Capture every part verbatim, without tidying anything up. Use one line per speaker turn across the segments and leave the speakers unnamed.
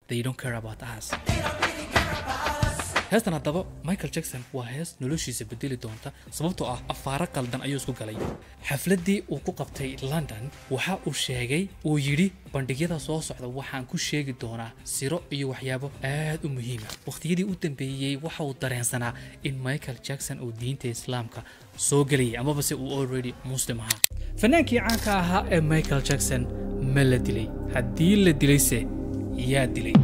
they don't care about us. heestan haddaba Michael Jackson waa hees noloshiisa bedeli doonta sababtoo ah afaara qaldan ayuu isku galay xafladii uu ku qabtay London waxa uu sheegay uu yiri bandhigyada soo socda waxaan ku sheegi doonaa siro iyo waxyaabo aad u muhiim ah waqtiyadii uu dambeeyay waxa uu dareensanaa in Michael Jackson uu diinta islaamka soo galay ama base uu already muslim ahaa fanaankii caanka ahaa ee Michael Jackson ma la dilay haddii la dilayse yaa dilay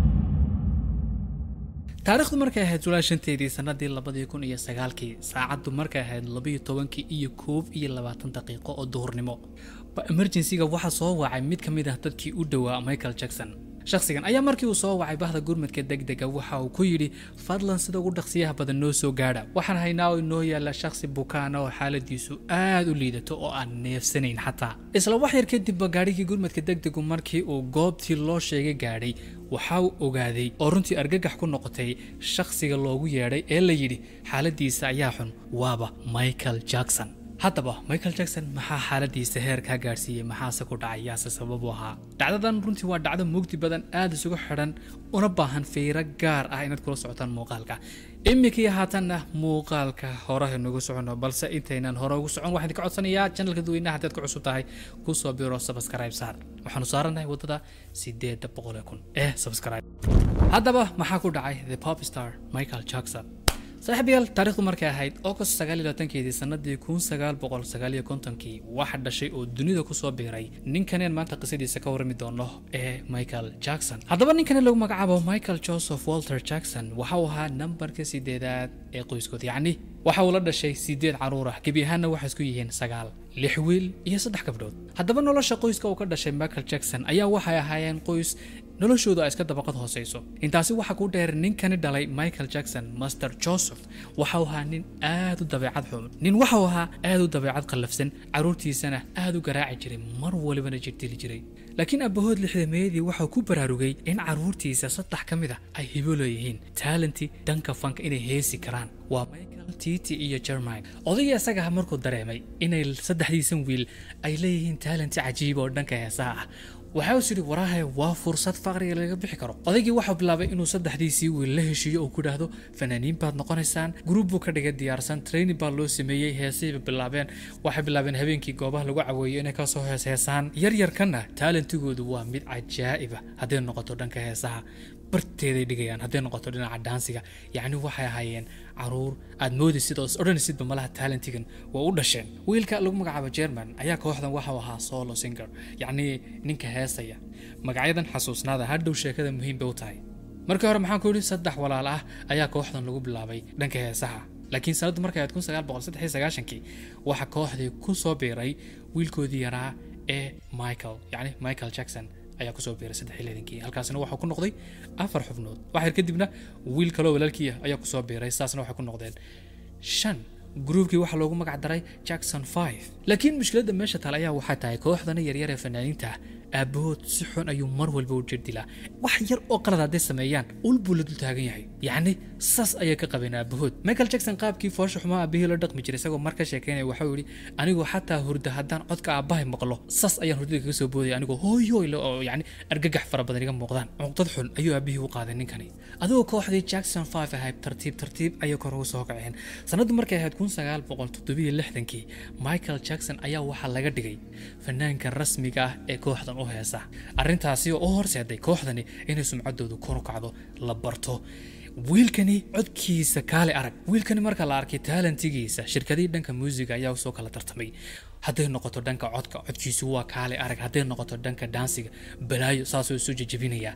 taariikhdu markay ahayd shanteedii sanadii labada kun iyo sagaalkii saacadu markay ahayd laba iyo toban iyo koob iyo labaatan daqiiqo oo duhurnimo ba emergency-ga waxa soo wacay mid kamid ah dadkii u dhawaa Michael Jackson shakhsigan ayaa markii uu soo wacay bahda gurmadka degdega waxa uu ku yiri fadlan sida ugu dhaqsiyaha badan noo soo gaadha waxaan haynaa oo noo yaala shakhsi bukaan oo xaaladiisu aad u liidato oo aan neefsanayn xataa isla wax yar kadib gaarigii gurmadka degdegu markii uu goobtii loo sheegay gaadhay waxa uu ogaaday oo runtii argagax ku noqotay shakhsiga loogu yeeray ee la yiri xaaladiisa ayaa xun waaba Michael Jackson haddaba Michael Jackson maxaa xaaladiisa heer ka gaarsiiyay maxaase ku dhacay yaase sabab u ahaa dhacdadan runtii waa dhacdo mugdi badan aad isugu xiran una baahan fiiro gaar ah inaad kula socotaan muuqaalka imikii haatanna muuqaalka hore nagu socono balse intaynan hore ugu socon waxaan ka codsanayaa channelka dadweynaha haddaad ku cusub tahay ku soo biro subscribe saar waxaanu saaranahay wadada sideed boqol kun ee subscribe haddaba maxaa ku dhacay the pop star Michael Jackson صاحبيال تاريخ مركز هاي أوكس سجالي لاتنكي سنة يكون سجال بقول سجالي كونتنكي واحد شيء والدنيا كوسو بيراي نين كان ما تقصدي سكور ميدون له إيه مايكل جاكسون هذا بني كان لو مقعبه مايكل جوزيف والتر جاكسون وحوها نمبر كسيدات إيه قيسكوت يعني وحاول هذا الشيء سيدات عروره كبيهنا وحسكويهن سجال لحويل يصدق كبدود هذا بني ولا شقيس كوكر شيء مايكل جاكسون أيا وحيا هاين قيس noloshooda ay iska dabaqad hooseyso intaasi waxa ku dheer ninkan dhalay Michael Jackson Master Joseph waxa uu ahaa nin aad u dabeecad xun nin waxa uu ahaa aad u dabeecad qalafsan caruurtiisana aad u garaaci jiray mar walibana jirtili jiray laakiin abahood lixdameedii waxa ku baraarugay in caruurtiisa saddex kamid ah ay hibo leeyihiin talenti danka fanka inay heesi karaan waa Michael Titi iyo Jermaine odayga asaga markuu dareemay inay saddexdiisan wiil ay leeyihiin talenti cajiib oo dhanka heesaha waxaa sii warahay waa fursad faqriga laga bixi karo odaygii waxa bilaabay inuu saddexdiisii wiil la heshiiyo oo ku dhaahdo fanaaniin baad noqonaysaan group buu ka dhigay diyaarsan training baa loo sameeyay heesay bilaabeen waxa bilaabeen habeenkii goobaha lagu caweeyo inay ka soo heesaan yar yar kana talentigoodu waa mid cajaa'ib ah haddii noqoto dhanka heesaha barteeday dhigayaan haddii noqoto dhinaca dansiga yacni waxay ahaayeen caruur aad moodi sidaas odhanaysidba malaha talentigan waa u dhasheen wiilka lagu magacaabo Jermaine ayaa kooxdan waxa uu ahaa solo singer yacni ninka heesaya magacyadan xasuusnaada hadhow sheekada muhiim bay u tahay markii hore maxaan ku yidhi saddex walaal ah ayaa kooxdan lagu bilaabay dhanka heesaha laakiin sanaddu markay ahayd kun sagaal boqol saddex iyo sagaashan-kii waxa kooxdii ku soo biiray wiilkoodii yaraa ee Michael yacni Michael Jackson ayaa ku soo biiray saddex iyo lixdan-kii halkaasna waxa ku noqday afar xubnood waxa kadibna wiil kale oo walaalkii ayaa ku soo biiray saasna waxa ku noqdeen shan groupkii waxa loogu magac daray Jackson five laakiin mushkiladda meesha taal ayaa waxa tahay kooxdana yar yar ee fanaaniinta aabahood si xun ayuu mar walba u jirdilaa wax yar oo qalad haday sameeyaan ulbu la dul taagan yahay yacni saas ayay ka qabeen aabahood Michael Jackson qaabkii foosho xumaa aabihii la dhaqmi jiray isagoo marka sheekeynay waxa uu yiri anigu xataa hurda haddaan codka aabahay maqlo saas ayaan hurdada kaga soo booday anigu hooyo oo yacni argagax fara badan iga muuqdaan cuqdad xun ayuu aabihii u qaaday ninkani adigoo kooxdii Jackson five ahayd tartiib tartiib ayay kor ugu soo kaceen sanaddu markay ahayd kun sagaal boqol toddoba iyo lixdan-kii Michael Jackson ayaa waxa laga dhigay fanaanka rasmiga ah ee kooxdan oo heesa arrintaasi oo horseeday kooxdani inay sumcadoodu kor u kacdo la barto wiilkani codkiisa kaale arag wiilkani marka la arkay talentigiisa shirkadii dhanka music ayaa soo kala tartamay haday noqoto dhanka codka codkiisu waa kaale arag haday noqoto dhanka dansiga balaayo saas oo soo jajabinaya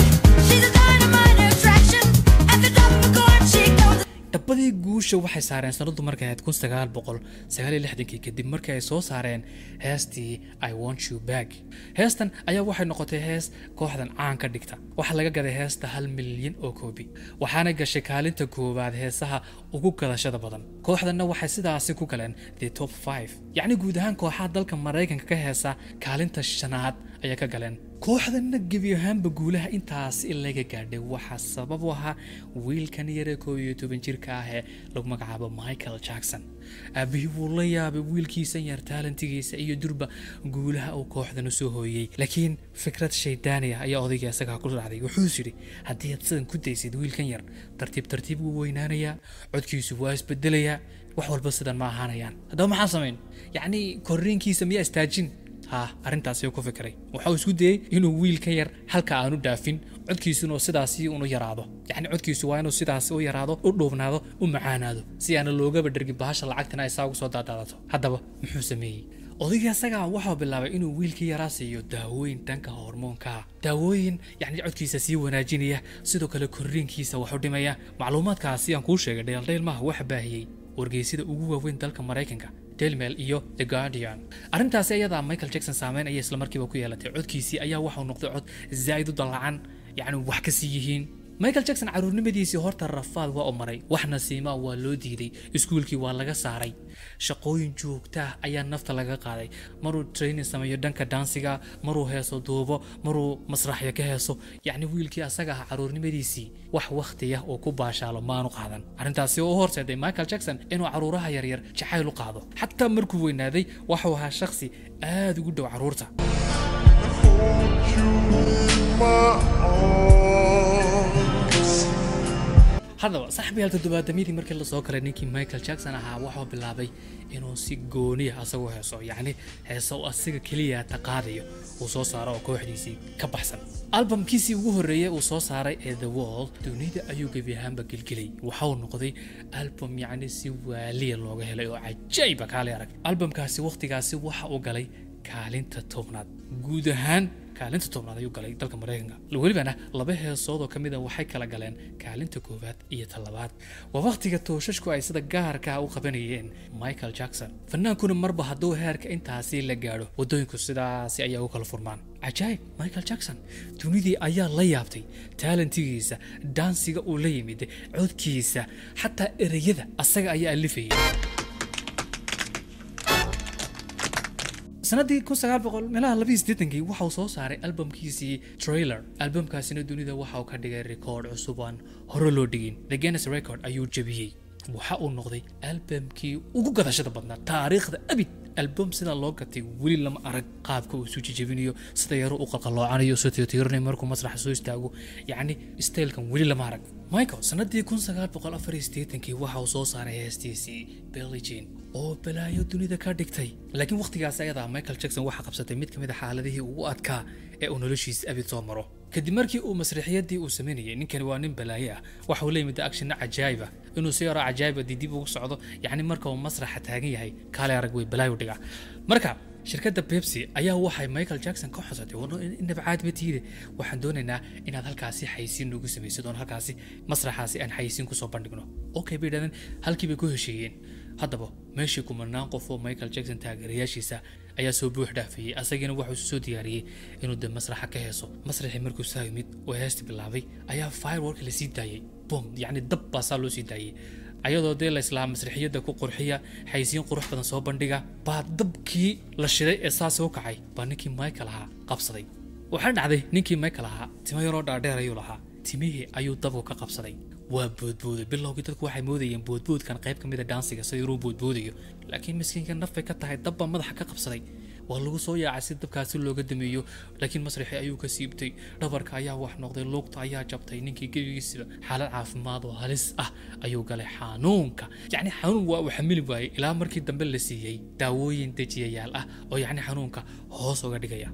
dabadii guusha waxay saareen sanadu markay ahayd kun sagaal boqol sagaal iyo lixdan-kii kadib markii ay soo saareen heestii I Want You Back heestan ayaa waxay noqotay hees kooxdan caan ka dhigta waxa laga gaday heesta hal milyan oo koobi waxaana gashay kaalinta koowaad heesaha ugu gadashada badan kooxdanna waxay sidaasi ku galeen the top five yacni guud ahaan kooxaha dalka Mareykanka ka heesa kaalinta shanaad ayaa ka galeen kooxdana gebi ahaanba guulaha intaas ilaga gaadhay waxa sabab u ahaa wiilkan yare koob iyo toban jirka ah ee lagu magacaabo Michael Jackson aabihii wuu la yaabay wiilkiisa yar talentigiisa iyo durba guulaha uu kooxdana soo hooyay laakiin fikrad shaydaani ah ayaa odayga isaga ku raacday wuxuu yiri haddii aad sidan ku daysid wiilkan yar tartiib tartiib uu weynaanaya codkiisu waa isbedelaya wax walba sidan ma ahaanayaan haddaba maxaa sameyn yacni korriinkiisa miyaa istaajin ها أرنتاسي وكو فكري وحاول سودي إنه ويل كير حلقة عنو دافين عدكيسو نو سداسي ونو يرادو يعني عدكيسو وانو سداسي و يرادو ودوبنادو ومعانادو سي أنا لوغا بدرقي بهاش لعقتنا يساوي صودا داداتو هدابا محو سمي odayga asaga waxa bilaabay inuu wiilkii yaraasiyo daawooyin dhanka hormoonka daawooyin yani codkiisa si wanaajinaya sidoo kale korriinkiisa wax u dhimaya macluumaadkaasi aan ku sheegay dheeldheel ma wax baahiyay wargeysida ugu waaweyn dalka Mareykanka Daily Mail iyo The Guardian arintaasi ayada Michael Jackson saameyn ay isla markiiba ku yeelatay codkiisi ayaa waxa uu noqday cod zaid u dalacan yani wax ka sii yihiin Michael Jackson caruurnimadiisii horta rafaad waa u maray waxna siima waa loo diiday iskuulkii waa laga saaray shaqooyin joogta ayaa nafta laga qaaday maruu training sameeyo dhanka dansiga maruu heeso duubo maruu masraxya ka heeso yani wiilkii asaga ah caruurnimadiisii wax waqtiya oo ku baashaalo maanu qaadan arintaasi oo horseeday Michael Jackson inuu caruuraha yar yar jacayl u qaado hatta markuu weynaaday waxa uu ahaa shakhsi aad ugu dhow caruurta هذا صاحبي هل تدبا دميري مركز لصوكر نيكي مايكل جاكسون ها وحو باللابي إنو سي غوني أساو هيسو يعني هيسو أسيغ كليا تقاضيو وصو سارا وكو حديسي كبحسن ألبوم كيسي وغو الرئي وصو سارا The Wall دونيدا أيو قبي هامبا قلقلي وحاو نقضي ألبوم يعني سي والي اللوغة هلايو عجايبا كالي عرق ألبوم كاسي وقتي كاسي وحاو قلي كالين تتوغناد قودهان kaalinta tobnaad ayuu galay dalka Mareykanka waliba laba heesood oo kamid ah waxay kala galeen kaalinta koowaad iyo talabaad waa waqtiga tooshashku ay sida gaarka ah u qabanayeen Michael Jackson fanaankuna marba haduu heerka intaasi la gaaro wadooyinku sidaas ayaa u kala furmaan ajaayib Michael Jackson dunidii ayaa la yaabtay talentigiisa dansiga uu la yimid codkiisa hatta erayada asaga ayaa alifayay سندي كون سجال بقول ملا لبيس ديتنجي وحاو صوصاري ألبوم كيسي تريلر ألبوم كاسينو دونيدا وحاو كدغا ريكورد عصوبان هورولودين The Guinness Record أيو جبيهي وحاو نقضي ألبوم كي ugu gadashada badna taariikhda abid ألبوم sida loo gatay wali lama arag qaabka uu soo jijibinayo sida yar uu qalqaloocanayo soo tiirnay markuu masrax soo istaago yani steelkan wali lama arag Michael sanadii كون سجال بقول afar iyo siddeetan waxa uu soo saaray heestiisii Billie Jean oo balaayo dunida ka dhigtay laakiin waqtigaas ayada Michael Jackson waxa qabsatay mid kamid ah xaaladihii ugu adkaa ee uu noloshiisa abid soo maro kadib markii uu masraxiyadii uu sameeyay ninkan waa nin balaayo ah waxa uu leeyahay action cajaayib ah inuu si yara cajaayib ah dib ugu socdo yani marka uu masraxa taagan yahay kale arag way balaayo dhiga marka shirkadda Pepsi ayaa waxay Michael Jackson ka xusatay wano in nabcaad matiide waxaan doonaynaa inaad halkaasi xaysiin ugu sameeyso doon halkaasi masraxaasi aan xaysiin ku soo bandhigno okay biidan halkii bay ku heshiiyeen haddaba meeshii kumanaan qof oo Michael Jackson taageerayaashiisa ayaa soo buux dhaafiyay asagana wuxuu soo diyaariyay inuu de masraxa ka heeso masraxii markuu saamid oo heesti bilaabay ayaa firework la sii daayay boom yani dab baa saa loo sii daayay ayadoo de la islaam masraxiyada ku qurxiya xaysiin qurux badan soo bandhiga baa dabkii la shiday ee saas u kacay baa ninkii Michael ahaa qabsaday waxa dhacday ninkii Michael ahaa timo yar oo dhaadheer ayuu lahaa timihii ayuu dabku ka qabsaday waa boodbooday bilowgii dadku waxay moodayeen boodboodkan qayb kamid ah dansiga sidoo boodboodiyo laakiin miskiinka nafay ka tahay dabba madaxa ka qabsaday waa lagu soo yaacay si dabkaasi looga dameeyo laakiin masraxi ayuu ka siibtay dhabarka ayaa wax noqday luqta ayaa jabtay ninkii gebigiisa xaalad caafimaad oo halis ah ayuu galay xanuunka yani xanuun waa uu xamili waayay ilaa markii dambe la siiyay daawooyin dejiyayaal ah oo yani xanuunka hoos uga dhigaya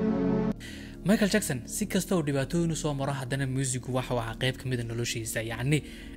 Michael Jackson si kasta oo dhibaatooyin soo maro haddana music waxa waxa qayb kamid ah noloshiisa yani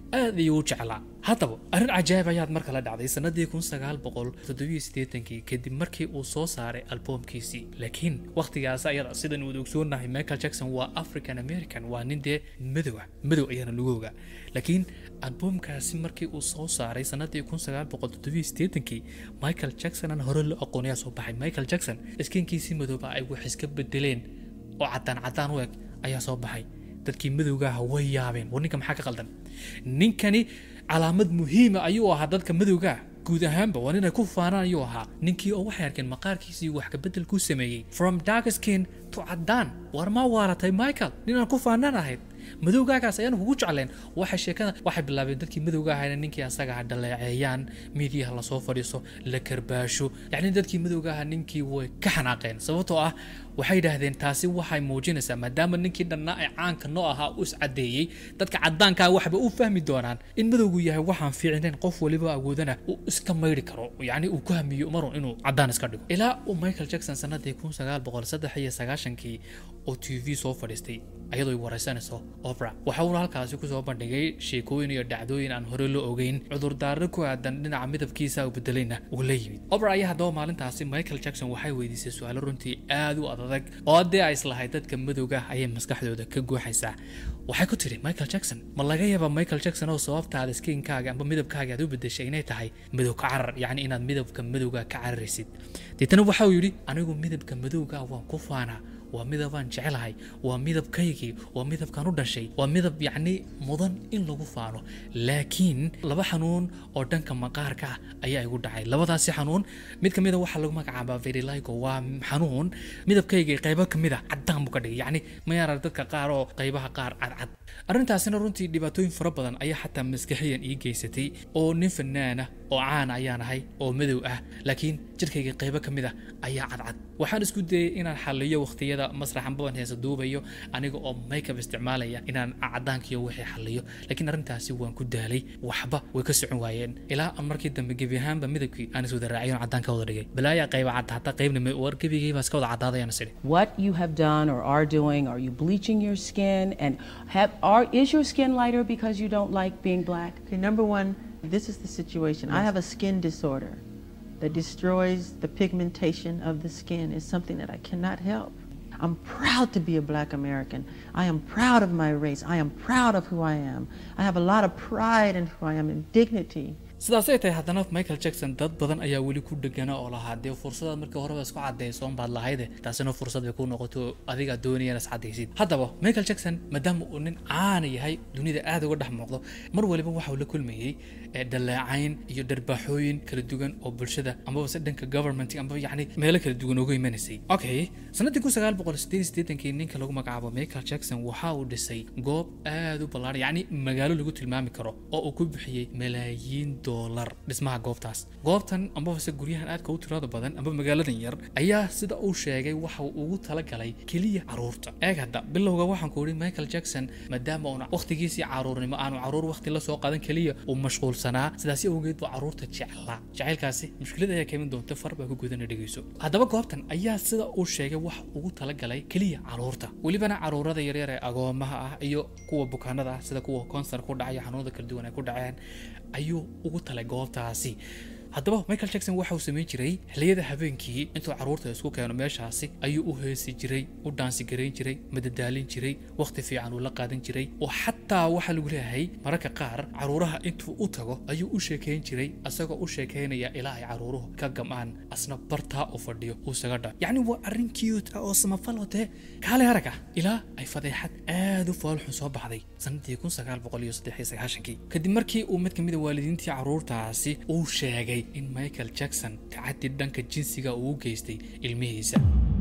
aad ayuu u jeclaa haddaba arrin cajaa'ib ayaad marka la dhacday sanadii kun sagaal boqol toddoba iyo siddeetankii kadib markii uu soo saaray albumkiisii laakiin waqtigaas ayada sidan uu ogsoonahay Michael Jackson waa African American waa nin dee madow ah madow ayaana lagu ogaa laakiin albumkaasi markii uu soo saaray sanadii kun sagaal boqol toddoba iyo siddeetankii Michael Jackson aan hore loo aqoonaya soo baxay Michael Jackson iskinkiisii madowba ay wax iska bedeleen oo cadaan cadaan u eg ayaa soo baxay dadkii madowga ah way yaabeen warninka maxaa ka qaldan ninkani calaamad muhiim ah ayuu ahaa dadka madowga ah guud ahaanba waa inay ku faanaan ayuu ahaa ninkii oo waxay arkeen maqaarkiisii wax ka bedel ku sameeyay from dark skin to cadaan war ma waaratay Michael ninaan ku faanaan ahayd madowgaagaas ayaan ugu jecleen waxa sheekada waxay bilaabeen dadkii madowga ahaayeen ninkii asaga ah dhaleeceeyaan media la soo fadhiiso la karbaasho yacni dadkii madowga ahaa ninkii way ka xanaaqeen sababtoo ah waxay yidhaahdeen taasi waxay muujinaysaa maadaama ninkii dhannaa ay caanka noo ahaa u iscadeeyey dadka cadaanka waxba u fahmi doonaan in madowgu yahay waxaan fiicnayn qof waliba awoodana uu iska mayri karo yacni uu ku hamiyo marun inuu cadaan iska dhigo ilaa uu Michael Jackson sanadii kun sagaal boqol saddex iyo sagaashankii oo T V soo fadhiistay ayadoo ay waraysanayso Oprah waxa uu halkaasi ku soo bandhigay sheekooyin iyo dhacdooyin aan hore loo ogeyn cudurdaaro ku aadan dhinaca midabkiisa u bedelayna uu la yimid Oprah ayaa hadaba maalintaasi Michael Jackson waxay weydiisay su'aalo runtii aad u adag oo hadii ay islahayd dadka madowga ayay maskaxdooda ka guuxaysaa waxay ku tiri Michael Jackson ma laga yaabaa Michael Jackson oo sababtaada skinkaaga amba midabkaaga aad u bedeshay inay tahay midab ka carar yacni inaad midabka madowga ka cararaysid deetana waxa uu yiri anigu midabka madowga waan ku faanaa waa midabaan jecelahay waa midabkaygii waa midabkaan u dhashay waa midab yacni mudan in lagu faano laakiin laba xanuun oo dhanka maqaarka ah ayaa igu dhacay labadaasi xanuun mid ka mid ah waxa lagu magacaabaa vitiligo waa xanuun midabkaygii qaybo ka mid ah cadaan buu ka dhigay yacni ma yaraa dadka qaar oo qaybaha qaar cadcad arrintaasina runtii dhibaatooyin fara badan ayaa xataa maskaxiyan ii geysatay oo nin fanaan ah oo caan ayaan ahay oo madow ah laakiin jirkayga qaybo ka mid ah ayaa cadcad waxaan isku dayay inaan xalliyo waqtiyada masraxan badan heesa duubayo aniga oo makeup isticmaalaya inaan cadaankiyo wixii xalliyo laakiin arrintaasi waan ku daalay waxba way ka socon waayeen ilaa aan markii dambe gebi ahaanba midabkii aan iswada raaciyo cadaanka wada dhigay balaaya qayba cad hataa qaybna war gebigay baa iska wada cadaadayaan sidii
what you have done or are doing, are you bleaching your skin, and have are is your skin lighter because you don't like being black?
Okay, number one, this is the situation. Yes. I have a skin disorder that destroys the pigmentation of the skin. It's something that I cannot help. I'm proud to be a black American. I am proud of my race. I am proud of who I am. I have a lot of pride in who I am and dignity.
sidaas ay tahay haddana Michael Jackson dad badan ayaa weli ku dhagana oo lahaa dee fursada markii horeba isku cadeyso baad lahayd taasina fursad ay ku noqoto adiga doonayana is cadeysid haddaba Michael Jackson maadaama uu nin caan yahay dunida aad uga dhex muuqdo mar waliba waxa uu la kulmayay dhaleecayn iyo darbaaxooyin kala duwan oo bulshada ama wasa dhanka government ama yacni meelo kala duwan uga imanayay okay sanadii kun sagaal boqol siddeed iyo siddeetankii ninka lagu magacaabo Michael Jackson waxa uu dhisay goob aad u ballaaran yacni magaalo lagu tilmaami karo oo uu ku bixiyay malaayiin dollar dhismaha goobtaas goobtan amba wasa guryahan aad ka u tirada badan amba magaaladan yar ayaa sida uu sheegay waxa uu ugu tala galay kaliya caruurta eeg hadda bilowga waxaan ku yiri Michael Jackson maadaama uu waqtigiisii caruurnimo aanu caruur waqti la soo qaadan kaliya uu mashquulsanaa sidaas awgeed buu caruurta jeclaa jacaylkaasi mushkilad ayaa keenin doonta farba ku gudan dhigayso haddaba goobtan ayaa sida uu sheegay wax ugu tala galay kaliya caruurta walibana caruurada yar yar ee agoomaha ah iyo kuwa bukaanada ah sida kuwa cancer ku dhacay xanuunada kala duwan ay ku dhaceen ayuu ugu talay goobtaasi haddaba Michael Jackson waxa uu sameeyay jiray xilliyada habeenkii intuu caruurta isku keeno meeshaasi ayuu u heesi jiray u daansi gareyn jiray madadaalin jiray waqti fiican uu la qaadan jiray oo xataa waxa lagu leeyahay mararka qaar caruuraha intuu u tago ayuu u sheekeyn jiray asagoo u sheekeynaya ilaa ay caruuruhu ka gamaan asna bartaa u fadhiyo uu saga dha yacni waa arrin cute ah oo samafalote kaale haraka ilaa ay fadeexad aad u fool xun soo baxday sanadii kun sagaal boqol iyo saddex iyo sagaashankii kadib markii uu mid ka mid ah waalidiintii caruurtaasi uu sheegay in Michael Jackson tacaddi dhanka jinsiga uu u geystay ilmihiisa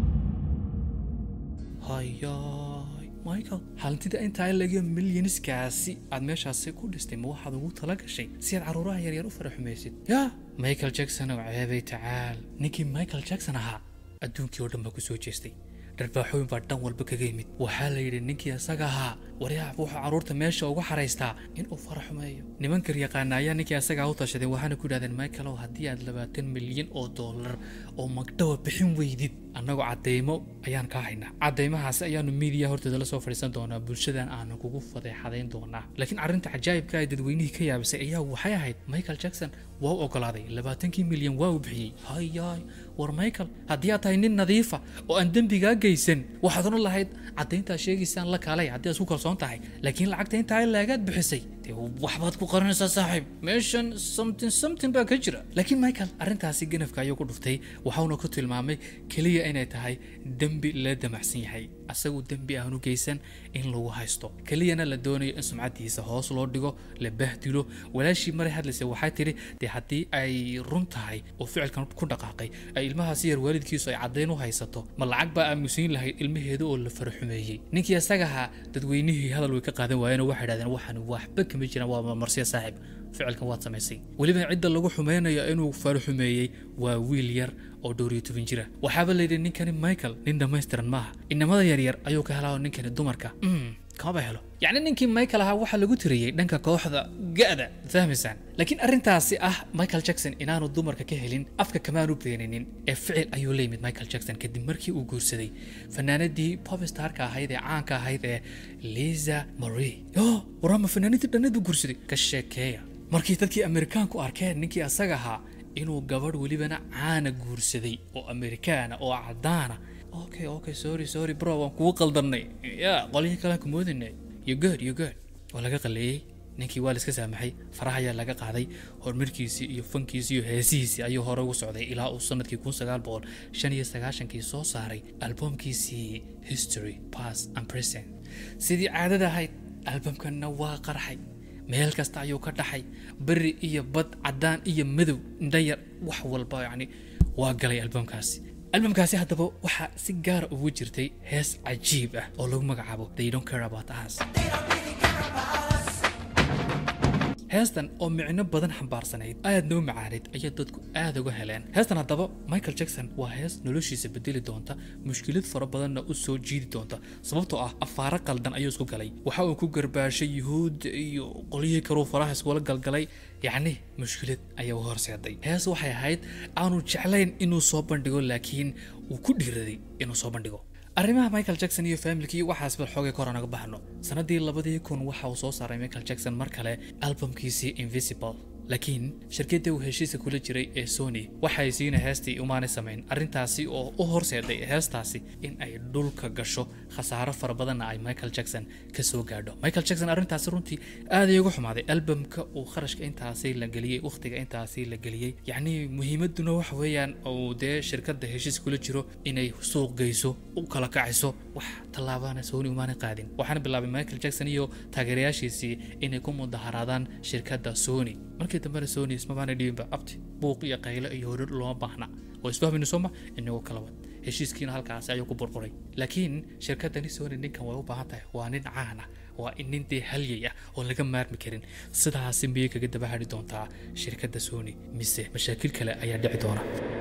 hayaay Michael halintida inta laga milyaniskaasi aad meeshaasi ku dhistay ma waxaad ugu tala gashay si aad caruuraha yar yar u faraxumaysid ya Michael Jackson oo ceebay tacaal ninkii Michael Jackson ahaa adduunkii oo dhan ba ku soo jeestay dharbaaxooyin baa dhan walba kaga yimid waxaa la yidhi ninkii asaga ahaa waryaha wuxuu carruurta meesha uga xaraystaa inuu farax xumeeyo nimankar yaqaana ayaa ninkii asagaa u tashadeen waxaana ku yidhahdeen michaelow haddii aad labaatan milyan oo dollar oo magdhawa bixin weydid annagoo caddaymo ayaan kaa haynaa caddaymahaas ayaanu miidiya horteeda la soo fadhiisan doonaa bulshadan aanu kugu fadeexadayn doonaa laakiin arrinta cajaa'ibka ay dadweynihii ka yaabisay ayaa waxay ahayd michael jackson waa u ogolaaday labaatankii milyan waa u bixiyey hayaay war michael haddii aad tahay nin nadiifa oo aan dembigaa geysan waxaad odhan lahayd caddayntaa sheegaysaan la kaalay haddii aad ku kalsoon tahay laakiin lacagta intaa laagaad bixisay dee waxbaad ku qaranaysaa saaxiib meeshan something something baa ka jira laakiin michael arrintaasi ganafka ayuu ku dhuftay waxauna ku tilmaamay keliya inay tahay dembi la damacsan yahay asagu dembi aanu geysan in lagu haysto keliyana la doonayo in sumcadiisa hoos loo dhigo la bahdilo walaashii maray hadlaysay waxay tidhi dee haddii ay run tahay oo ficilkan ku dhaqaaqay ay ilmahaasi yar waalidkiisu ay caddayn u haysato ma lacag baa aamusiin lahayd ilmaheeda oo la faraxumeeyey ninkii asaga ahaa dadweynihii hadal way ka qaadan waayeen oo waxay dhahdeen waxaan waxba kama jiraan waa marsiya saaxiib ficilkan waad samaysay weliba cidda lagu xumeynayo inuu faraxumeeyey waa wiil yar oo dhowr iyo toban jira waxaaba layidhi ninkani michael nin dhammaystiran maaha inamada yaryar ayuu ka helaa ninkani dumarka kamaba helo yacni ninkii michael ahaa waxaa lagu tiriyey dhanka kooxda ga'da fahmaysaan laakiin arrintaasi ah michael jackson inaanu dumarka ka helin afka kamaanu beeninin ee ficil ayuu la yimid michael jackson kadib markii uu guursaday fanaanadii popstarka ahayd ee caanka ahayd ee Liza Marie oh warama fanaanadii dhanadu guursaday ka sheekeeya markii dadkii Amerikaanku arkeen ninkii asaga ahaa inuu gabadh welibana caana guursaday oo Amerikaana oo cadaana okay okay sorry sorry bro waan kugu qaldanay ya qolihii kale ku moodinay you good you good wala laga qalleeyay ninkii waa la iska saamaxay faraha ayaa laga qaaday horumarkiisii iyo fankiisii iyo heesihiisii ayuu hore ugu socday ilaa uu sanadkii kun sagaal boqol shan iyo sagaashankii soo saaray albumkiisii History Past and Present sidii caadada ahayd albumkanna waa qarxay meel kasta ayuu ka dhaxay bari iyo bad cadaan iyo madow indhayar wax walba yani waa galay albumkaasi albumkaasi haddaba waxaa si gaar ugu jirtay hees cajiib ah oo lagu magacaabo They Don't Care About Us heestan oo micno badan xambaarsanayd aad noo macaanid ayaa dadku aad uga heleen heestan haddaba Michael Jackson waa hees noloshiisa bedeli doonta mushkilad fara badanna u soo jiidi doonta sababtoo ah afaara qaldan ayuu isku galay waxa uu ku garbaashay yuhuud iyo qoliyii karuu faraha iskula galgalay yacni mushkilad ayaa horseeday hees waxay ahayd aanu jeclayn inuu soo bandhigo laakiin uu ku dhiiraday inuu soo bandhigo arrimaha Michael Jackson iyo family-kii waxaas bal xoogay kor anaga baxno sanadii labadii kun waxa uu soo saaray Michael Jackson mar kale albumkiisii Invisible laakiin shirkadda uu heshiiska kula jiray ee Sony waxay siina heestii umaanay sameyn arrintaasi oo u horseeday heestaasi in ay dhulka gasho khasaaro fara badan ay Michael Jackson ka soo gaadho Michael Jackson arrintaasi runtii aad ay ugu xumaaday albumka uu kharashka intaasi la galiyay waqtiga intaasi la galiyay yacni muhiimaduna wax weeyaan oo dee shirkadda heshiis kula jiro inay suuq geyso u kala kacayso wax talaabana Sony umaanay qaadin waxaana bilaabay Michael Jackson iyo taageerayaashiisii inay ku mudaharaadaan shirkadda Sony markii dambe Sony isma baan dhiibba abti buuq iyo qaylo iyo horar loo baahna oo isfahmino soma inuu kala wad heshiiskiina halkaas ayuu ku burburay laakiin shirkadani Sony ninkan way u baahan tahay waa nin caan ah waa in intii halyay ah oo laga maarmi karin sidaas miyay kaga daba hari doontaa shirkadda Sony mise mashaakil kale ayaa dhici doona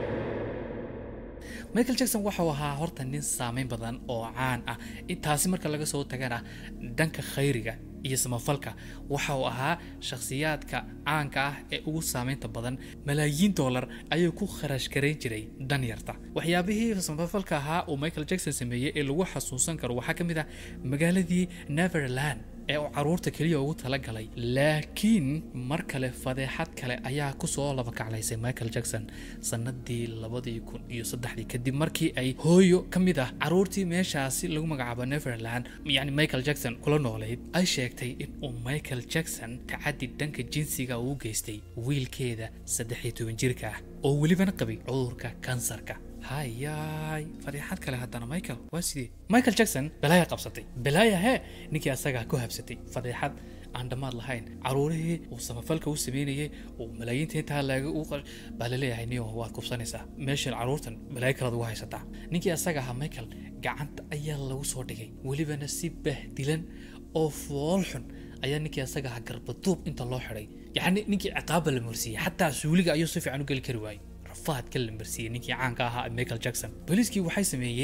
Michael Jackson waxa uu ahaa horta nin saameyn badan oo caan ah intaasi marka laga soo tagana dhanka khayriga iyo samafalka waxa uu ahaa shakhsiyaadka caanka ah ee ugu saameynta badan malaayiin dollar ayuu ku kharash gareyn jiray danyarta waxyaabihii samafalka ahaa oo Michael Jackson sameeyay ee lagu xasuusan karo waxa kamid ah magaaladii Neverland ee uu caruurta kaliya ugu tala galay laakiin mar kale fadeexad kale ayaa ku soo laba kaclaysay Michael Jackson sanadii labadii kun iyo saddexdii kadib markii ay hooyo kamid ah caruurtii meeshaasi lagu magacaabo Neverland yani Michael Jackson kula nooleed ay sheegtay in uu Michael Jackson tacaddi dhanka jinsiga uu geystay wiilkeeda saddex iyo toban jirka ah oo weliba qabay cudurka kansarka هاي فريحات كله هدنا مايكل واسدي مايكل جاكسون بلايا قبصتي بلايا هي نيكي أساقها كوهبستي فريحات عندما لهين عروره وسمفلك وسبينيه وملايين تنتهى لاقي وقل بالله هيني وهو كوبسانيسا ماشي العرورتن بلاي كلا دواهي ستا نيكي أساقها مايكل قعنت أيال لو صوتي ولي بنسيب بهدلن أو فولحن أيا نيكي أساقها قربطوب انت الله حري يعني نيكي عقاب المرسية حتى سوليق أيو صفي عنو قل كرواي فهد كلم برسي نيكي عان كاها مايكل جاكسون بوليسكي waxay sameeyeen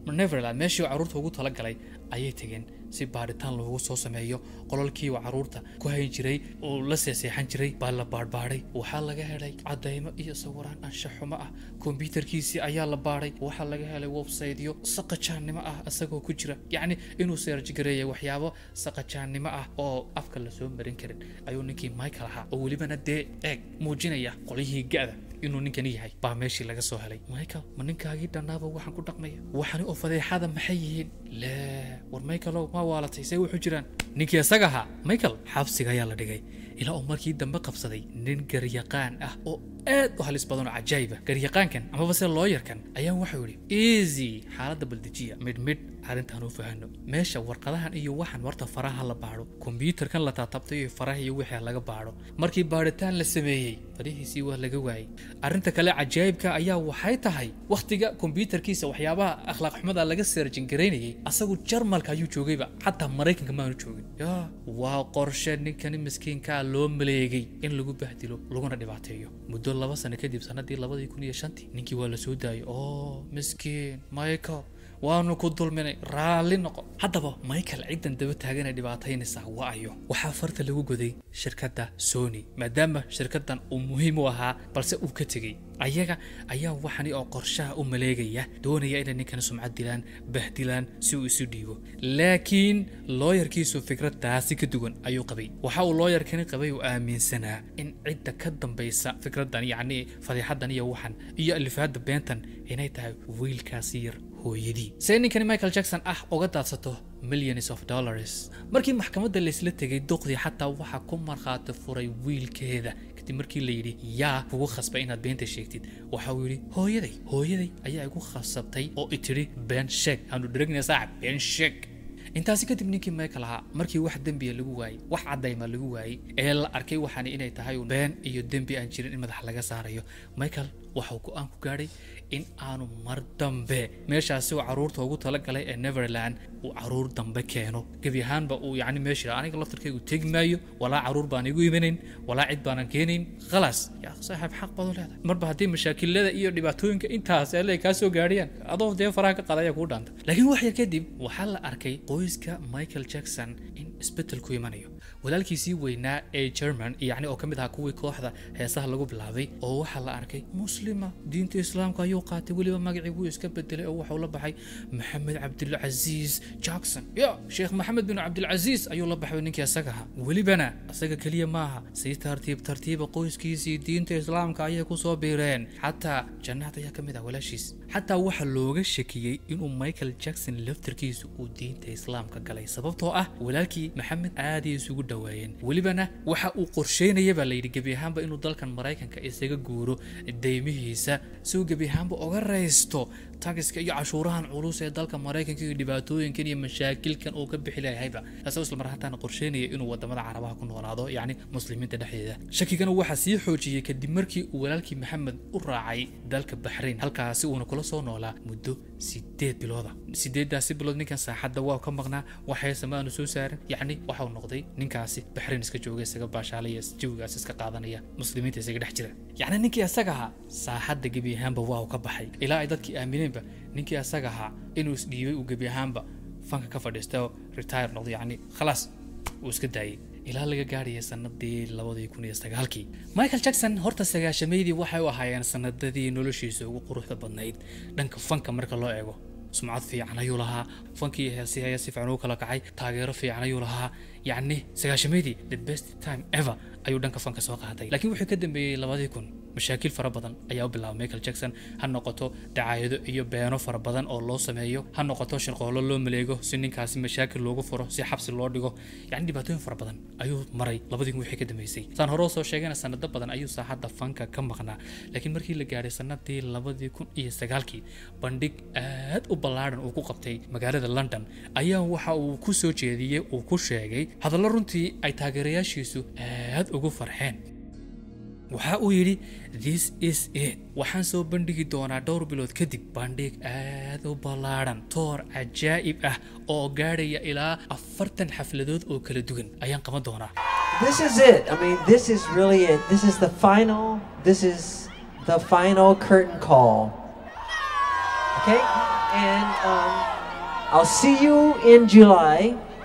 Neverland meeshii caruurta ugu tala galay ayay tageen si baaritaan loogu soo sameeyo qolalkii uu caruurta ku hayn jiray oo la seexan jiray baa la baarbaaray waxa laga helay cadeymo iyo sawiraan anshax xumo ah computerkiisii ayaa la baaray waxa laga helay website-yo saqajaannimo ah asagoo ku jira yacni inuu search gareeyay waxyaabo saqajaannimo ah oo afka la soo marin karin ayuu ninkii Michael ahaa oo welibana dee eeg muujinaya qolihii ga'da inuu ninkan yahay baa meeshii laga soo helay Michael ma ninkaagii dhanaaba waxaan ku dhaqmaya waxaan oo fadeexada maxay yihiin la war Michael ma waalatay say wuxuu jiraan ninkii asaga ahaa Michael xabsiga ayaa la dhigay ilaa uu markii dambe qabsaday nin garyaqaan ah oo aad u halis badan oo cajaa'ib ah garyaqaankan ama base lawyer-kan ayaa wuxuu yiri easy xaaladda baldejiya mid mid arrintan u fahanno meesha warqadahan iyo waxan warta faraha la baaro computer-kan la taabtay iyo faraha iyo wixii laga baaro markii baaritaan la sameeyay farihiisii waa laga waayay arrinta kale cajaa'ibka ayaa waxay tahay waqtiga computer-kiisa waxyaabaha akhlaaq xumada laga searchin gareynayay asagu Jarmalka ayuu joogayba xataa Mareykanka ma aanu joogin yaa waa qorshe ninkan miskiinka loo maleegay in lagu bahdilo laguna dhibaateeyo muddo laba sano kadib sanadii laba kun iyo shan ninkii waa la soo daayay oo miskiin Michael waanu ku dulminay raali noqo haddaba Michael ciidan daba taagan dhibaataynaysa waayo waxa farta lagu goday shirkadda Sony maadaama shirkaddan uu muhiim u ahaa balse uu ka tagay ayaga ayaa waxani oo qorshaha u maleegaya doonaya in ninkan sumcad dilaan bahdilaan si uu isu dhiibo laakiin lawyer-kiisu fikradaasi ka duwan ayuu qabay waxa uu lawyer-kani qabay uu aaminsanaa in cidda ka dambaysa fikradan yacni fadiixadan iyo waxan iyo alifaada beentan inay tahay wiilkaasi yar hooyadii seeninkan Michael Jackson ah uga daadsato millions of dollars markii maxkamadda la isla tagay doqdii xataa waxa ku marxaata furay wiilkeeda kadib markii la yiri yaa ugu khasbay inaad beenta sheegtid waxa uu yiri hooyaday hooyaday ayaa igu khasabtay oo itiri been sheeg aanu dhirigna saaxib been sheeg intaasi kadib ninkii Michael ahaa markii wax dambi lagu waayay wax cadeyma lagu waayay ee la arkay waxani inay tahay been iyo dambi aan jirin in madax laga saarayo Michael waxa uu go'aan ku gaaray in aanu mar dambe meeshaasi oo caruurta ugu tala galay ee Neverland uu caruur dambe keeno gabi ahaanba uu yacni meesha aniga laftirkaygu tegi maayo walaa caruur baan igu iibinayn walaa cid baanan keenayn khalaas yaa saaxiib xaq baad u leedahay marba haddii mashaakilada iyo dhibaatooyinka intaas ay ka soo gaariyaan adoo dee faraha ka qadaya ku dhaanta laakiin wax yar kadib waxaa la arkay qoyska Michael Jackson in isbedel ku imanayo walaalkiisii weynaa ee German yacni oo kamid ah kuwii kooxda heesaha lagu bilaabay oo waxa la arkay muslima diinta islaamka ayuu qaatay waliba magaciigu iska bedelay oo waxa la baxay Maxamed Abdul Aziz Jackson ya Sheikh Maxamed bin Abdul Aziz ayuu la baxay ninkii asaga walibana asaga kaliya maaha si tartiib tartiib qoyskiisii diinta islaamka ayay ku soo biireen xataa jannada ayaa kamid ah walaashiis xataa waxa looga shakiyay inuu Michael Jackson laftirkiisu uu diinta islaamka galay sababtoo ah walaalkii Maxamed aad isugu dhawaayeen walibana waxa uu qorsheynayay baa la yiri gabi ahaanba inuu dalkan Mareykanka isaga guuro deymihiisa soo gabi ahaanba uga reysto tagiska iyo cashuurahan culus ee dalka Mareykanka iyo dhibaatooyinkan iyo mashaakilkan oo ka bixi lahayba taasoo isla mar ahaantaana qorsheynaya inuu wadamada Carabaha ku noolaado yacni muslimiinta dhexdeeda shakigana waxa sii xoojiyay kadib markii uu walaalkii Maxamed u raacay dalka Bahrain halkaasi uu kula soo noolaa muddo sideed bilood sideedaasi bilood ninkan saaxadda waa ka maqnaa waxay sameeyaan soo saaran yacni waxa uu noqday ninkaasi Bahrain iska joogay isaga baashaalaya jawigaas iska qaadanaya muslimiinta isaga dhex jira yacni ninkii asaga ahaa saaxadda gabi ahaanba waa uu ka baxay ilaa ay dadkii aamineenba ninkii asaga ahaa inuu isdhiibay uu gabi ahaanba fanka ka fadhiistay retire noqday yacni khalaas uu iska daayay ilaa laga gaariyay sanadii laba kun iyo sagaal Michael Jackson horta sagaashameedii waxay u ahaayeen sanadadii noloshiisa ugu quruxda badnayd dhanka fanka marka loo eego sumcad fiican ayuu lahaa fankii heesihiisa si fiican u kala kacay taageero fiican ayuu lahaa yacni sagaashameedii the best time ever ayuu dhanka fanka soo qaaday laakiin wuxuu ka dambeeyay laba kun mashaakil fara badan ayaa u bilaabay Michael Jackson ha noqoto dacaayado iyo beeno fara badan oo loo sameeyo ha noqoto shirqoolo loo maleego si ninkaasi mashaakil loogu furo si xabsi loo dhigo yacni dhibaatooyin fara badan ayuu maray labadii kun wixii ka dambeysay saan hore soo sheegayna sanado badan ayuu saaxadda fanka ka maqnaa laakiin markii la gaaray sanadii laba kun iyo sagaal bandhig aad u ballaaran uu ku qabtay magaalada London ayaa waxa uu ku soo jeediyay uu ku sheegay hadallo runtii ay taageerayaashiisu aad ugu farxeen waxa uu yiri this is it waxaan soo bandhigi doonaa dhowr bilood kadib bandhig aad u ballaaran toor cajaa'ib ah oo gaaraya ilaa afartan xafladood oo kala duwan ayaan qaban doonaa
This is it. I mean, this is really it. This is the final, this is the final curtain call. Okay? And um, I'll see you in July.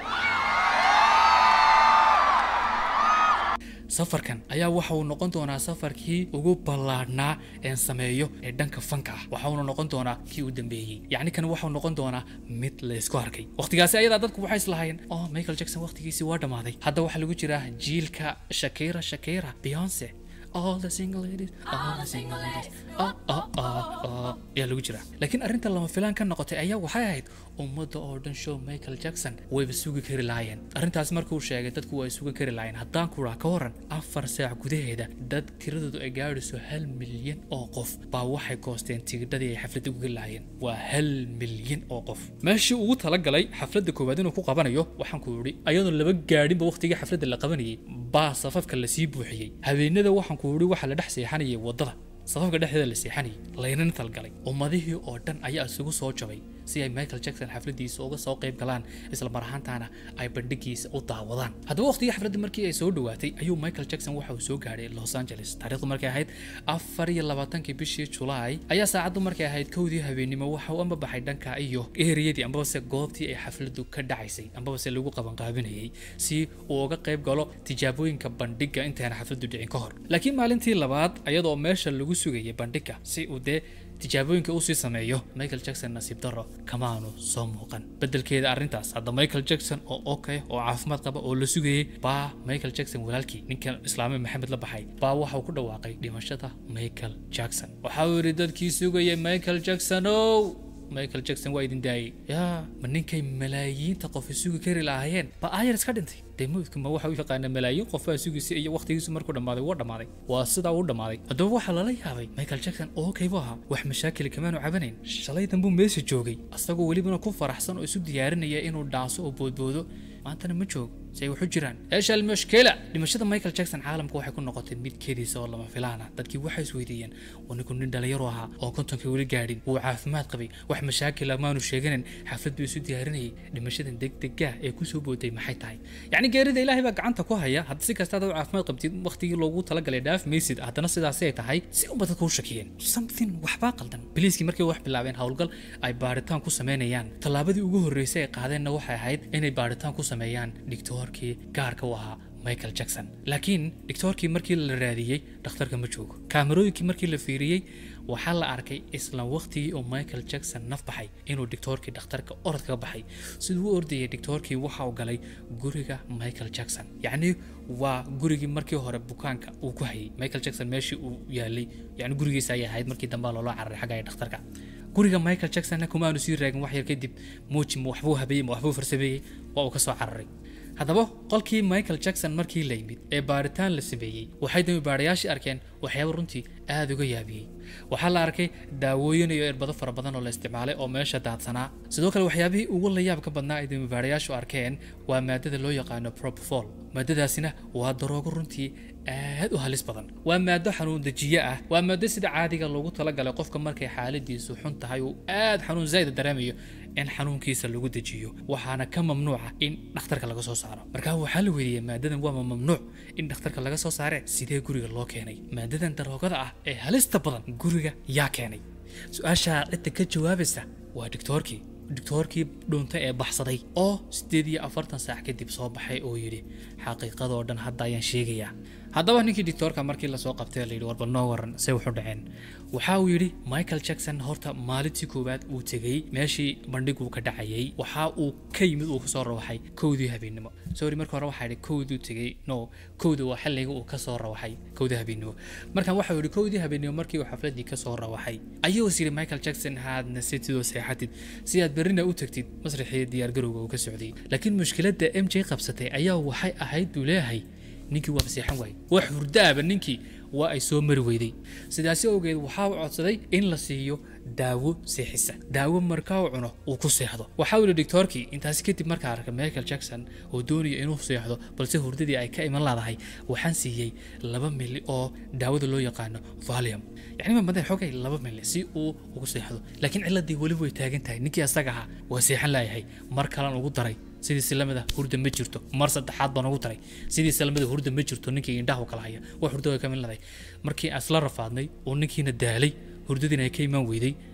safarkan ayaa waxa uu noqon doonaa safarkii ugu ballaadhnaa ee sameeyo ee dhanka fanka ah waxa uu noqon doonaa kii u dambeeyay yacni kan waxa uu noqon doonaa mid la isku arkay waqtigaasi ayada dadku waxay islahaayeen oh Michael Jackson waqtigiisii waa dhamaaday hadda waxa lagu jiraa jiilka Shakira Shakira Beyonce all the single ladies all the single ladies oh oh oh oh ya lagu jira laakiin arinta lama filaan ka noqotay ayaa waxay ahayd ummadda oo dhan show Michael Jackson way sugi kari laayeen arintaas markuu sheegay dadku way sugi kari laayeen haddaan ku raa ka waran afar saac gudaheeda dad tiradoodu ay gaadhayso hal milyan oo qof baa waxay goosteen tigidhadii ay xafladda uga laayeen waa hal milyan oo qof meeshii ugu talagalay xafladda koowaad inuu ku qabanayo waxaan ku yiri ayadoo laba gaadhinba waqtiga xafladda la qabanayay baa safafka la sii buuxiyay habeenada waxaan ku yiri waxa la dhex seexanayay wadada safafka dhexdeeda la seexanayay laynan talgalay ummadihii oo dhan ayaa isugu soo jabay si ay Michael Jackson xafladiisa uga soo qayb galaan isla mar ahaantaana ay bandhigiisa u daawadaan haddaba waqtiga xafladda markii ay soo dhawaatay ayuu Michael Jackson waxa uu soo gaaray Los Angeles taariikhdu markay ahayd afar iyo labaatankii bishii July ayaa saacadu markay ahayd kowdii habeenimo waxa uu amba baxay dhanka iyo eeriyadii amba se goobtii ay xafladdu ka dhacaysay amba se lagu qaban qaabinayay si uu uga qayb galo tijaabooyinka bandhiga intaan xafladdu dhicin ka hor laakiin maalintii labaad ayadoo meesha lagu sugayay bandhiga si uu de tijaabooyinka uu sii sameeyo Michael Jackson nasiib darro kamaanu soo muuqan bedelkeeda arintaas hadda Michael Jackson oo okay oo caafimaad qaba oo la sugayay baa Michael Jackson walaalkii ninka islaamay Maxamed la baxay baa waxa uu ku dhawaaqay dhimashada Michael Jackson waxa uu yiri dadkii sugayay Michael Jackson oo Michael Jackson waa idin daayay ya ma ninkay malaayiinta qof isugu kari lahaayeen ba ayar iska dhintay deemoodku ma waxa uu yaqaan malaayiin qof isugu iyo waqtigiisu markuu dhamaaday waa dhamaaday waa sida uu dhamaaday hadaba waxa la yaabay Michael Jackson oo kaybo aha wax mashaakil kamaanu cabanayn shalay danbuu meesha joogay asagoo waliba ku faraxsan oo isu diyaarinaya inuu dhaaso oo boodboodo maantana ma joog say wuxuu jiraan eesha mushkila dhimashada Michael Jackson caalamka waxay ku noqotay mid kediisa oo lama filaana dadkii waxay isweydiiyeen wanigu nin dhalinyaro ahaa oo kontonka wali gaadhin uu caafimaad qabay wax mashaakil maanu sheeganin xafladdu isu diyaarinayay dhimashadan degdega ee ku soo booday maxay tahay yani geerida Ilaahay baa gacanta ku haya hadda si kasta oo caafimaad qabtid waqtigii loogu talagalay dhaaf meesid haddana sidaas ay tahay si u badan ku shakiyeen something waxba qaldan biliiskii markii wax bilaabeen hawlgal ay baaritaan ku sameeyaan talaabadii ugu horeysay ay qaadeenna waxay ahayd inay baaritaan ku sameeyaan dhigto كي كارك وها مايكل جاكسون لكن دكتوركي مركي la raadiyay dhakhtarka ma joogo kaamirooyinkii markii la fiiriyay waxa la arkay isla waqtigii oo Michael Jackson naf baxay inuu doctorkii dhakhtarka orod ka baxay sidoo uu ordayay doctorkii waxa uu galay guriga Michael Jackson yani waa gurigii markii hore bukaanka uu ku hayay Michael Jackson meeshii uu yaalay yani gurigiisa ay ahayd markii dambe loo cararay xagga dhakhtarka guriga Michael Jackson kuma aanu sii raagin wax yar kadib muujim waxbuu habeeyay waxbuu farsameeyay waa uu ka soo cararay haddaba qolkii Michael Jackson markii la yimid ee baaritaan la sameeyay waxay dami baarayaashii arkeen waxyaabo runtii aad uga yaabiyay waxa la arkay daawooyin iyo irbado fara badan oo la isticmaalay oo meesha daadsanaa sidoo kale waxyaabihii ugu la yaab ka badnaa ay dami baarayaashu arkeen waa maadada loo yaqaan propofol maadadaasina waa daroogo runtii aad u halis badan waa maado xanuun dajiye ah waa maado sida caadiga loogu talagalay qofka markay xaaladiisu xun tahay oo aad xanuun zaid dareemayo in xanuunkiisa lagu dajiyo waxaana ka mamnuuca in dhakhtarka laga soo saaro marka waxa la weeyay maadadan waa mamnuuc in dhakhtarka laga soo saaro sidee guriga loo keenay maadadan daroogada ah ee halista badan guriga yaa keenay su'aasha cidda ka jawaabaysa waa doctorkii doctorkii dhunta ee baxsaday oo sideed iyo afartan saac kadib soo baxay oo yiri xaqiiqada oo dhan hadda ayaan sheegayaa haddaba ninkii doctorka markii la soo qabtay la yiri warba noo waran say wuxuu dhaceen waxa uu yiri Michael Jackson horta maalintii koowaad uu tagay meeshii bandhigu ka dhacayay waxa uu ka yimid uu soo rawaxay kowdii habeenimo sorry markii hore waxa yiri kowdii tagay no kowdii waa xilliga uu ka soo rawaxay kowdii habeenimo markan waxa uu yiri kowdii habeenimo markii uu xafladii ka soo rawaxay ayuu siri Michael Jackson haadna sidoo seexatid si aad berina u tagtid masraxii diyaar garowga uu ka socday laakiin mushkiladda M J qabsatay ayaa waxay ahayd duleeyahay ninkii waa fasaxan waay wax hurdaaba ninkii waa ay soo mari weyday sidaas awgeed waxa uu codsaday in la siiyo daawo seexisa daawo markaa uu cuno uu ku seexdo waxa uu doctorkii intaas kadib markaa arkay Michael Jackson oo doonaya inuu seexdo balse hurdadii ay ka iman laadahay waxaan siiyay laba milli oo daawada loo yaqaan Valium yani ma madan xogay laba milli si uu ugu seexdo laakiin ciladii wali way taagan tahay ninkii asaga ahaa waa seexan laayahay mar kale ugu daray sidii salamada hurda ma jirto mar saddexaad baan ugu taray sidii salamada hurda ma jirto ninkii indhaha kala haya wax hurda way ka miladay markii asla rafaadnay oo ninkiina daalay hurdadina ay ka iman weyday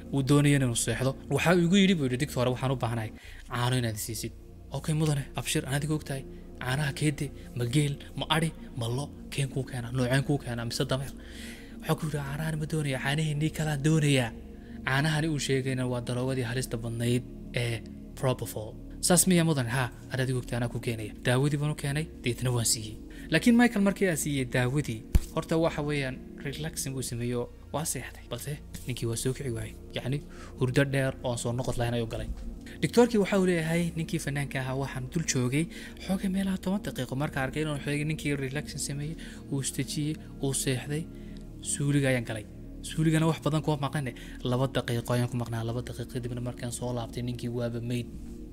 uu doonayay inuu seexdo waxa uu igu yiri buu yiri doctor waxaan u baahanahay caano inaad siisid okay mudane abshir anaad ogtahay caanaha keede ma geel ma ari ma lo keen ku keena nooceen ku keena mise dameer waxa ku yiri caanaha ma doonaya caanaheeni kala doonaya caanahani uu sheegayna waa daroogadii halista badnayd ee propofol saas miya mudan ha anaad ogtahay ana ku keenaya daawadii baan u keenay deetna waan siiyay laakiin Michael markii aan siiyay daawadii horta waxa weeyaan relaxing uu sameeyo waa seexday balse ninkii waa soo kici waayay yani hurdo dheer oo soo noqod lahayn ayuu galay doctorkii waxa uu leeyahay ninkii fanaanka ahaa waxaan dul joogay xoogay meelaha toban daqiiqo marka arkay inuu xoogay ninkii relaxing sameeyay uu istajiyay uu seexday suuliga ayaan galay suuligana wax badan kuma maqnay laba daqiiqo ayaan ku maqnaa laba daqiiqo dibna markaan soo laabtay ninkii waaba mayd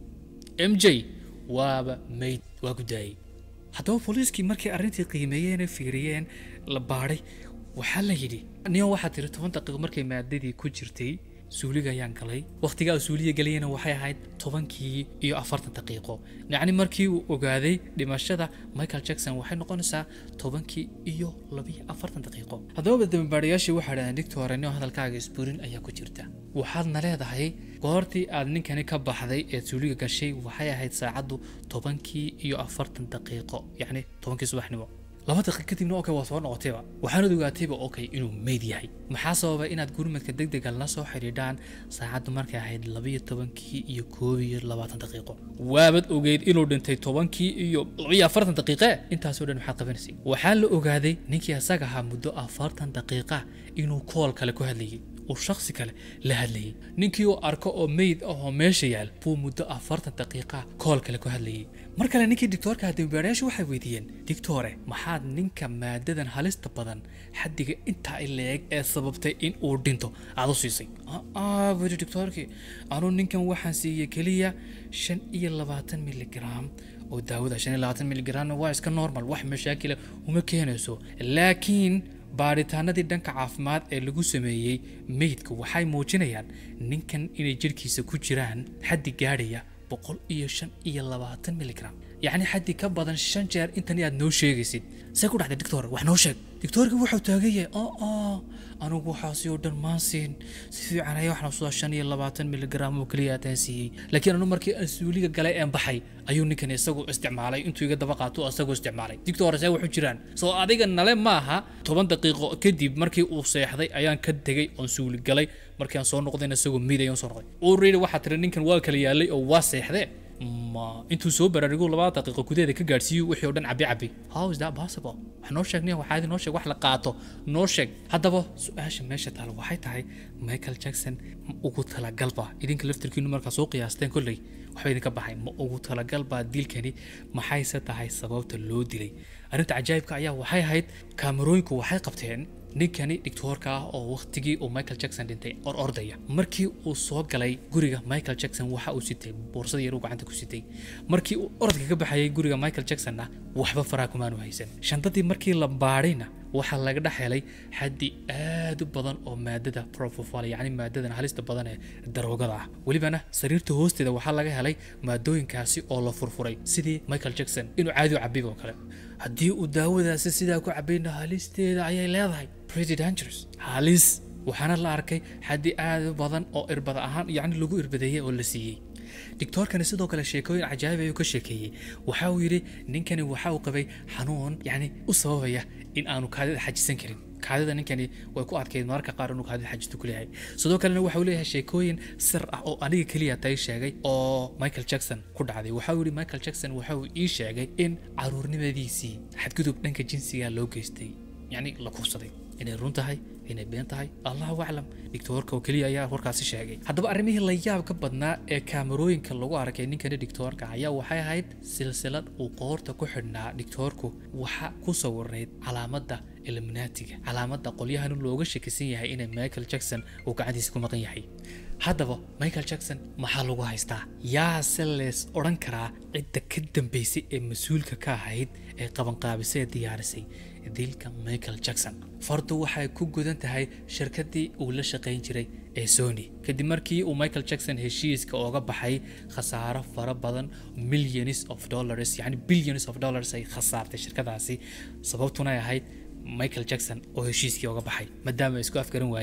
M J waaba mayd waa gudaayay haddaba booliiskii markii arrintii qiimeeyeen ee fiiriyeen la baaray waxaa la yidhi niyo waxaa tiri toban daqiiqo markay maadadii ku jirtay suuliga ayaan galay waqtigaa suuliga galayna waxay ahayd tobankii iyo afartan daqiiqo yacni markii uu ogaaday dhimashada Michael Jackson waxay noqonaysaa tobankii iyo laba iyo afartan daqiiqo haddaba dambaarayaashii waxay dhahdeen doctor niyo hadalkaaga isburin ayaa ku jirta waxaadna leedahay goortii aad ninkani ka baxday ee suuliga gashay waxay ahayd saacadu tobankii iyo afartan daqiiqo yacni tobankii subaxnimo laba daqiiqo kadibna okay waa soo noqotayba waxaana ogaatayba okay inuu mayd yahay maxaa sababay inaad gurmadka degdega la soo xiriiraan saacadu markay ahayd laba iyo tobankii iyo koob iyo labaatan daqiiqo waabad ogeyd inuu dhintay tobankii iyo laba iyo afartan daqiiqo intaasoo dhan maxaad qabanaysay waxaa la ogaaday ninkii asaga ahaa muddo afartan daqiiqa inuu kool kale ku hadlayay oo shakhsi kale la hadlayay ninkii uu arko oo mayd ah oo meesha yaal buu muddo afartan daqiiqa kool kale ku hadlayay mar kale ninkii doctorka dambaarayaashu waxay weydiiyeen doctore maxaad ninka maadadan halista badan xaddiga intaa ileeg ee sababtay in uu dhinto aad u siisay ah bari doctorkii anuu ninkan waxaan siiyay kaliya shan iyo labaatan miligram oo daawada shan iyo labaatan miligram waa iska normal wax mashaakil uma keenayso laakiin baaritaanadii dhanka caafimaad ee lagu sameeyay maydka waxay muujinayaan ninkan inay jirkiisa ku jiraan xaddi gaadhaya boqol iyo shan iyo labaatan miligram yacni xaddi ka badan shan jeer intan aad noo sheegaysid see ku dhacday doctor wax noo sheeg doctorkii wuxuu taagayay oo oo anigu waxaasi oo dhan maan siin si fiican ayaa waxna soo shan iyo labaatan miligram oo kaliya aan siiyay laakiin anu markii aan suuliga galay aan baxay ayuu ninkan isagu isticmaalay intuu iga daba qaato asagu isticmaalay doctor see wuxuu jiraan soo adiga nale maaha toban daqiiqo kadib markii uu seexday ayaan ka degay oo suuli galay markii aan soo noqdayna isagu mid ayaan soo noqday oo reeyay waxa tiri ninkan waa kala yaalay oo waa seexday ma intuu soo baraarigo laba daqiiqo gudaheeda ka gaarsiiyo wixii oo dhan cabi cabi how is that possible wax noo sheegnay waxaad noo sheeg wax la qaato noo sheeg haddaba su'aasha meesha taal waxay tahay Michael Jackson ugu tala galba idinka laftirkiinu marka soo qiyaasteen kullay waxa idinka baxay ma ugu tala galba dilkani maxayse tahay sababta loo dilay arrinta cajaa'ibka ayaa waxay ahayd kaamarooyinku waxay qabteen ninkani doctorka ah oo waqtigii uu Michael Jackson dhintay or ordaya markii uu soo galay guriga Michael Jackson waxa uu sitay boorsada yar uu gacanta ku sitay markii uu orodka ka baxayay guriga Michael Jackson waxba faraa kuma aanu haysan shandadii markii la baarayna waxa laga dhaxelay xaddi aad u badan oo maadada propofol yacni maadadan halista badan ee daroogada ah walibana sariirta hoosteeda waxa laga helay maadooyinkaasi oo la furfuray sidii Michael Jackson inuu caadi u cabiyo oo kale haddii uu daawadaasi sidaa ku cabayna halisteeda ayay leedahay pretty dangerous halis waxaana la arkay xaddi aad u badan oo irbada ahaan yacni lagu irbadeeyay oo la siiyay doctorkani sidoo kale sheekooyin cajaa'ib ah ka sheekeeyay waxa uu yiri ninkani waxa uu qabay xanuun yacni u sababaya in aanu kaadida xajisan karin kaadida ninkani way ku adkeyd marka qaar inuu kaadida xajisto ku leeyahay sidoo kalena waxa uu leeyahay sheekooyin sir ah oo aniga kaliya tay sheegay oo Michael Jackson ku dhacday waxa uu yiri Michael Jackson waxa uu ii sheegay in caruurnimadiisii xadgudub dhanka jinsiga loo geystay yacni la kufsaday inay run tahay inay been tahay Allahu a'lam doctorka oo kaliya ayaa warkaasi sheegay haddaba arrimihii la yaab ka badnaa ee kaamarooyinka lagu arkay ninkani doctorka ayaa waxay ahayd silsilad uu qoorta ku xidhnaa doctorku waxa ku sawirnayd calaamadda illuminatiga calaamadda qolyahan looga shakisan yahay inay Michael Jackson uu gacantiisa ku maqan yahay haddaba Michael Jackson maxaa lagu haystaa yaa seles oran karaa cidda ka dambeysay ee mas'uulka ka ahayd ee qaban qaabisay diyaarisay dilka Michael Jackson fardu waxay ku gudan tahay shirkadii uu la shaqeyn jiray ee Sony kadib markii uu Michael Jackson heshiiska uga baxay khasaaro fara badan millions of dollars yani billions of dollars ay khasaartay shirkadaasi sababtuna ay ahayd Michael Jackson oo heshiiskii uga baxay maadaama isku afgaran waayeen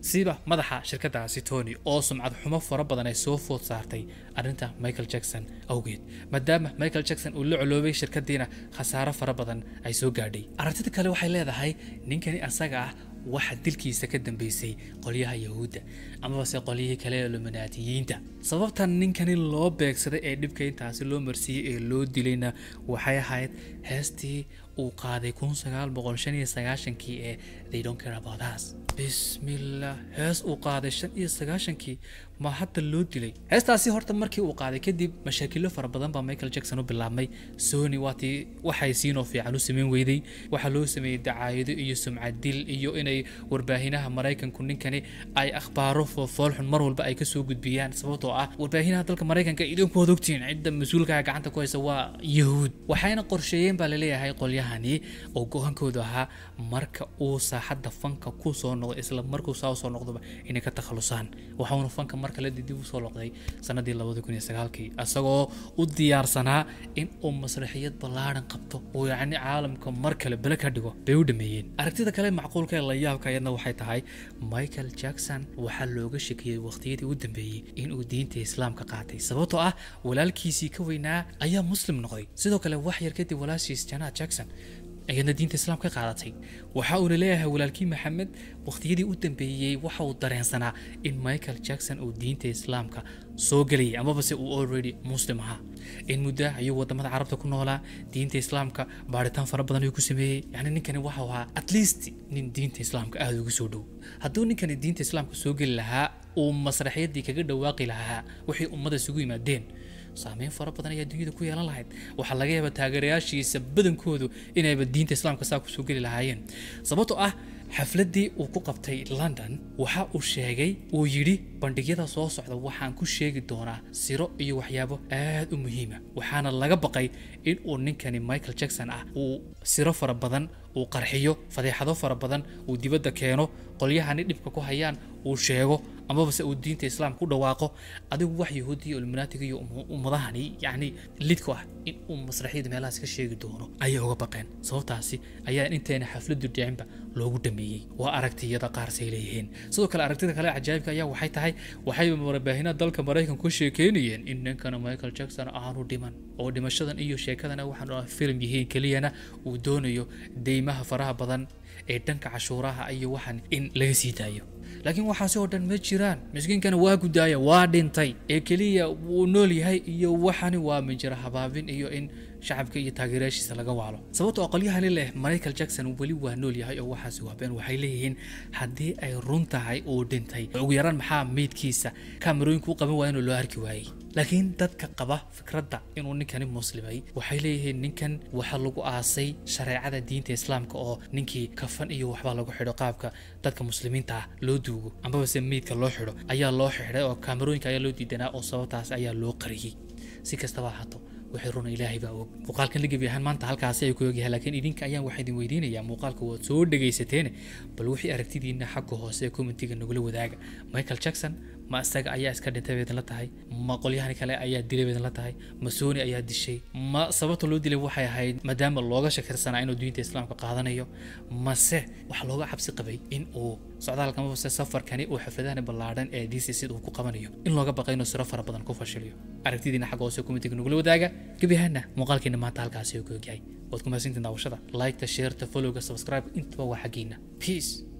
siba madaxa shirkadaasi Tony oo sumcad xumo fara badan ay soo food saartay arrinta Michael Jackson awgeed maadaama Michael Jackson uu la coloobay shirkadiina khasaaro fara badan ay soo gaadhay aragtida kale waxay leedahay ninkani asaga ah waxa dilkiisa ka dambeysay qolyaha Yahuudda ama se qolyihii kale ee Illuminatiyiinta sababtan ninkani loo beegsaday ee dhibka intaasi loo marsiyay ee loo dilayna waxay ahayd heestii uu qaaday kun sagaal boqol shan iyo sagaashan-kii ee They Don't Care About Us bismillah hees uu qaaday shan iyo sagaashan-kii ma hadda loo dilay heestaasi horta markii uu qaaday kadib mashaakilo fara badan baa Michael Jackson u bilaabmay Sony waati waxay siinoo fiican u sameyn weyday waxa loo sameeyay dacaayado iyo sumcad dil iyo inay warbaahinaha Mareykanku ninkani ay akhbaaro foolxun mar walba ay ka soo gudbiyaan sababtoo ah warbaahinaha dalka Mareykanka idinku hodogtiin cidda mas'uulka gacanta ku haysa waa Yahuud waxayna qorsheeyeen baa la leeyahay qolyahani oo go'aankooda ahaa marka uu saaxadda fanka ku soo noqdo isla markuu soo soo noqdoba inay ka takhalusaan waxaanu fanka marka la dib u soo loqday sanadii laba kun iyo sagaal-kii asagoo u diyaarsanaa in uu masraxiyad ballaaran qabto oo yacni caalamka mar kale bala ka dhigo bay u dhameeyeen aragtida kale macquulka ee la yaabka ayadna waxay tahay Michael Jackson waxa looga shakiyay waqtiyadii u dambeeyay in uu diinta islaamka qaatay sababtoo ah walaalkiisii ka weynaa ayaa muslim noqday sidoo kale wax yar kadib walaashiis Janet Jackson ayna diinta islaamka qaadatay waxa uu leeyahay walaalkii Maxamed waqtiyadii u dambeeyay waxa uu dareensanaa in Michael Jackson uu diinta islaamka soo galay ama base uu already muslim ahaa in muddo ayuu wadamada carabta ku noolaa diinta islaamka baaritaan fara badan ayuu ku sameeyay yani ninkani waxa uu ahaa at least nin diinta islaamka aad ugu soo dhow hadduu ninkani diinta islaamka soo gali lahaa uu masraxiyadii kaga dhawaaqi lahaa wixii ummada isugu yimaadeen saameyn fara badan ayaa dunyada ku yeelan lahayd waxa laga yaabaa taageerayaashiisa badankoodu inayba diinta islaamka saa ku soo gali lahaayeen sababtoo ah xafladii uu ku qabtay London waxa uu sheegay uu yiri bandhigyada soo socda waxaan ku sheegi doonaa siro iyo waxyaabo aad u muhiim ah waxaana laga baqay in uu ninkani Michael Jackson ah uu siro fara badan uu qarxiyo fadeexado fara badan uu dibadda keeno qolyahani dhibka ku hayaan uu sheego ama base uu diinta islaamka u dhawaaqo adigu wax Yahuudi iyo Illuminati iyo ummadahani yani lidku ah in uu masraxiyada meelahaas ka sheegi doono ayay uga baqeen sababtaasi ayaa inteena xafladu dhicinba loogu dhameeyay waa aragtiyada qaar say leeyihiin sidoo kale aragtida kale cajaa'ibka ayaa waxay tahay waxay warbaahina dalka Mareykanka ku sheekeynayeen in ninkana Michael Jackson aanu dhiman oo dhimashadan iyo sheekadana waxaan film yihiin kaliyana uu doonayo deymaha faraha badan ee dhanka cashuuraha iyo waxan in laga sii daayo laakiin waxa soo dhan ma jiraan miskiinkana waa gudaaya waa dhintay ee kaliya uu nool yahay iyo waxani waa majra habaabin iyo in shacabka iyo taageerayaashiisa laga waalo sababtoo aqalyahan leh Michael Jackson wali waa nool yahay oo waxaas waa been waxay leeyihiin hadii ay run tahay oo dhintay ugu yaraan maxaa meedkiisa kaamirooyinku qaban waa inuu loo arki waayay laakiin dadka qaba fikradda inuu ninkani muslimay waxay leeyihiin ninkan waxa lagu aasay shareecada diinta islaamka oo ninkii kafan iyo waxba lagu xidho qaabka dadka muslimiinta ah loo duugo ama se meedka loo xidho ayaa loo xidhay oo kaamirooyinka ayaa loo diidanaa oo sababtaas ayaa loo qariyay si kastaba haato waxay run ilaahay baa og muuqaalkan la gabiyahan maanta halkaas ay ku ogyahay laakiin idinka ayaan waxa idin weydiinayaa muuqaalka waad soo dhageysateen bal wixii aragtidiina xagga hoose ee commentiga nagula wadaaga Michael Jackson ma asaga ayaa iska dhintay weedan la tahay ma qolyahan kale ayaa dilay weedan la tahay ma Sony ayaa dishay ma sababta loo dilay waxay ahayd maadaama looga shakirsanaa inuu diinta islaamka qaadanayo ma se wax looga cabsi qabay in uu socdaalka ama se safarkani oo xafladaha ballaaran ee D C C uu ku qabanayo in looga baqay inuu siro fara badan ku fashiliyo aragtidiina xagga hoose commentiga nagula wadaaga gabiyahanna muuqaalkeena maanta halkaas ay ku ogyahay waad ku mahadsantihiin daawashada like ta share ta follow ga subscribe inta waa xaqiina peace